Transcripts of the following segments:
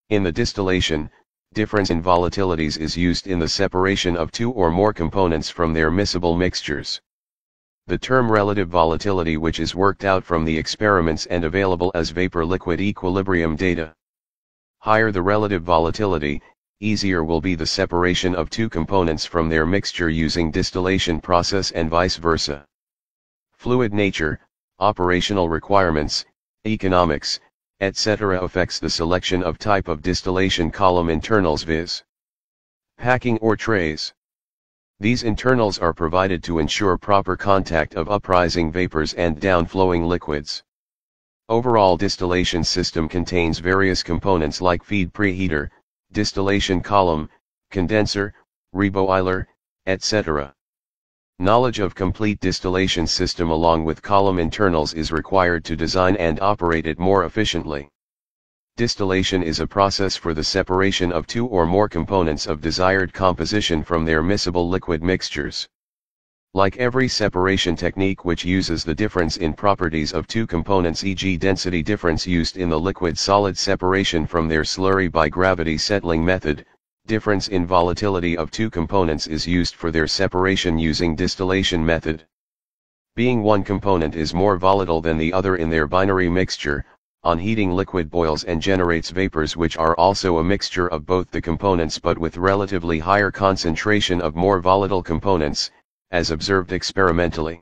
In the distillation, difference in volatilities is used in the separation of two or more components from their miscible mixtures. The term relative volatility, which is worked out from the experiments and available as vapor-liquid equilibrium data. Higher the relative volatility, easier will be the separation of two components from their mixture using distillation process and vice versa. Fluid nature, operational requirements, economics, etc. affects the selection of type of distillation column internals, viz. packing or trays. These internals are provided to ensure proper contact of uprising vapors and downflowing liquids. Overall distillation system contains various components like feed preheater, distillation column, condenser, reboiler, etc. Knowledge of complete distillation system along with column internals is required to design and operate it more efficiently. Distillation is a process for the separation of two or more components of desired composition from their miscible liquid mixtures. Like every separation technique which uses the difference in properties of two components, e.g. density difference used in the liquid-solid separation from their slurry by gravity settling method, difference in volatility of two components is used for their separation using distillation method. Being one component is more volatile than the other in their binary mixture, on heating liquid boils and generates vapors which are also a mixture of both the components but with relatively higher concentration of more volatile components, as observed experimentally.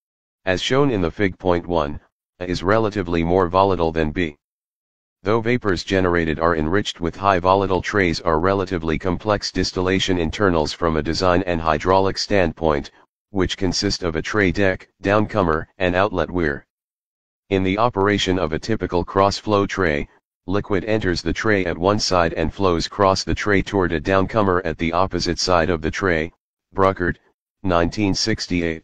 As shown in the Fig. 1, A is relatively more volatile than B. Though vapors generated are enriched with high volatile trays are relatively complex distillation internals from a design and hydraulic standpoint, which consist of a tray deck, downcomer, and outlet weir. In the operation of a typical cross-flow tray, liquid enters the tray at one side and flows across the tray toward a downcomer at the opposite side of the tray. Bruckert, 1968.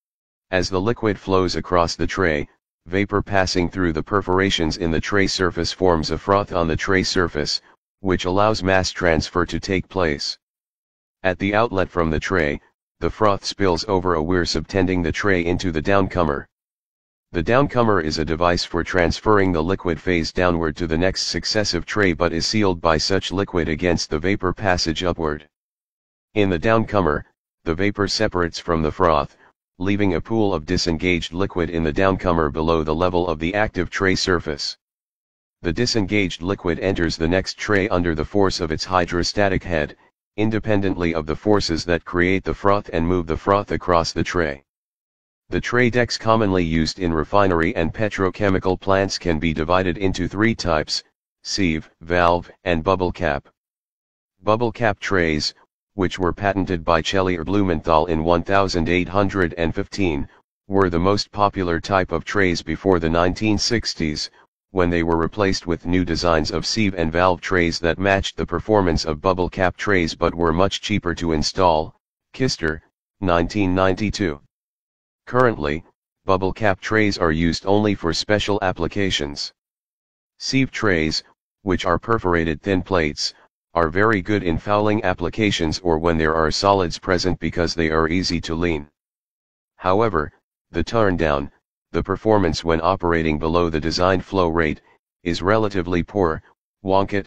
As the liquid flows across the tray, vapor passing through the perforations in the tray surface forms a froth on the tray surface, which allows mass transfer to take place. At the outlet from the tray, the froth spills over a weir subtending the tray into the downcomer. The downcomer is a device for transferring the liquid phase downward to the next successive tray but is sealed by such liquid against the vapor passage upward. In the downcomer, the vapor separates from the froth, leaving a pool of disengaged liquid in the downcomer below the level of the active tray surface. The disengaged liquid enters the next tray under the force of its hydrostatic head, independently of the forces that create the froth and move the froth across the tray. The tray decks commonly used in refinery and petrochemical plants can be divided into three types: sieve, valve, and bubble cap. Bubble cap trays, which were patented by Cellier Blumenthal in 1815, were the most popular type of trays before the 1960s, when they were replaced with new designs of sieve and valve trays that matched the performance of bubble cap trays but were much cheaper to install. Kister, 1992. Currently, bubble cap trays are used only for special applications. Sieve trays, which are perforated thin plates, are very good in fouling applications or when there are solids present because they are easy to lean. However, the turn down, the performance when operating below the designed flow rate, is relatively poor. Wonkit,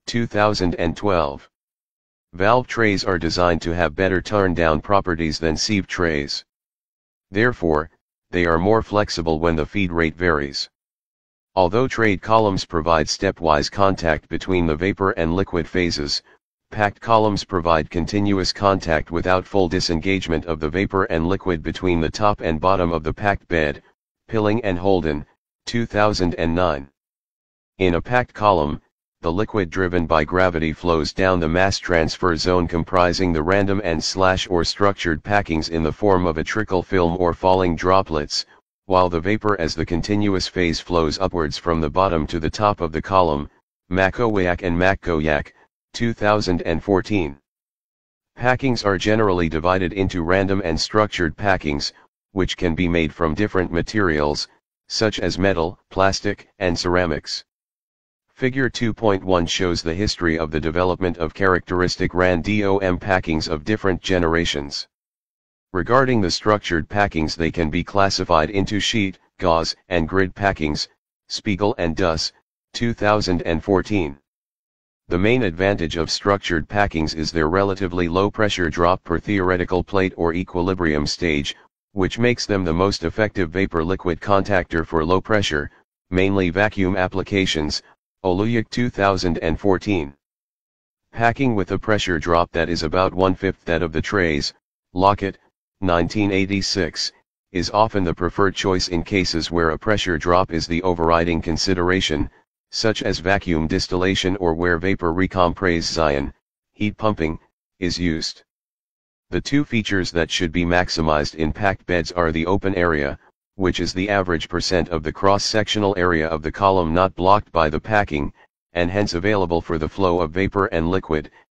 2012. Valve trays are designed to have better turn down properties than sieve trays. Therefore, they are more flexible when the feed rate varies. Although tray columns provide stepwise contact between the vapor and liquid phases, packed columns provide continuous contact without full disengagement of the vapor and liquid between the top and bottom of the packed bed. Pilling and Holden, 2009. In a packed column, the liquid driven by gravity flows down the mass transfer zone comprising the random and or structured packings in the form of a trickle film or falling droplets, while the vapor as the continuous phase flows upwards from the bottom to the top of the column. Makowiak and Makoyak, 2014. Packings are generally divided into random and structured packings, which can be made from different materials, such as metal, plastic, and ceramics. Figure 2.1 shows the history of the development of characteristic random packings of different generations. Regarding the structured packings, they can be classified into sheet, gauze, and grid packings. Spiegel and Duss, 2014. The main advantage of structured packings is their relatively low pressure drop per theoretical plate or equilibrium stage, which makes them the most effective vapor-liquid contactor for low pressure, mainly vacuum applications. Oluyuk 2014. Packing with a pressure drop that is about 1/5 that of the trays, Lockett, 1986, is often the preferred choice in cases where a pressure drop is the overriding consideration, such as vacuum distillation or where vapor recompression, heat pumping, is used. The two features that should be maximized in packed beds are the open area, which is the average percent of the cross-sectional area of the column not blocked by the packing, and hence available for the flow of vapor and liquid,